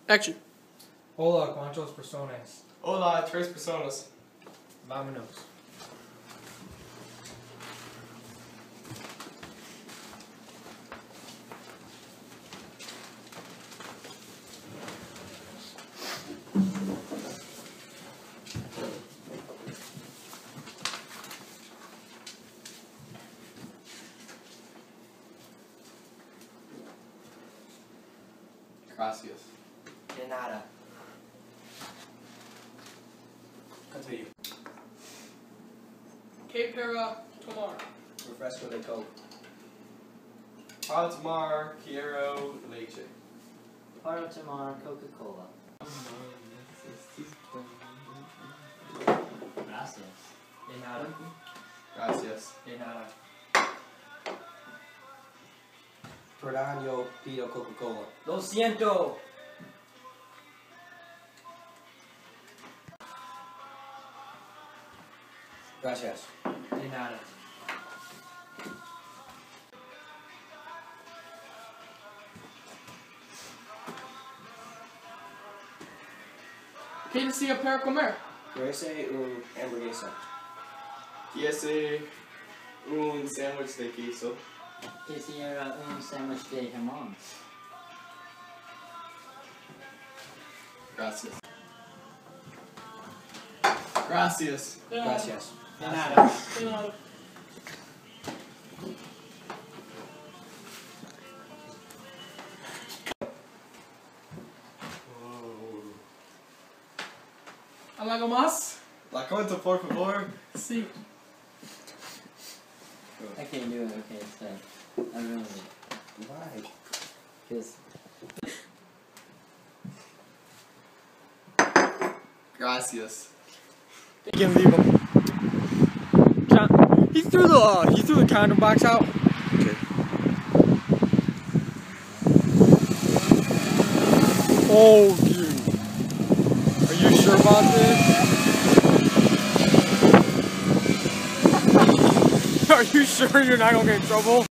Action. Hola, ¿cuántas personas? Hola, tres personas. Vámonos. Gracias. De nada. Continue. Que para tomar? Refresco de coke. Para tomar, quiero leche. Para tomar Coca-Cola. Gracias. De nada. Gracias. De nada. Perdón, yo pido Coca-Cola. Lo siento. Gracias. De nada. Que desea para comer? Quiere hamburguesa. Quiere un sándwich de queso. Quisiera un sándwich de jamón. Gracias. Gracias. De nada. Gracias. De nada. De nada. ¿Algo más? La cuenta, por favor. Sí. I can't do it, okay, so I really Why? because Gracias. You can leave him. He threw the condom box out. Okay. Oh, dude. Are you sure about this? Are you sure you're not gonna get in trouble?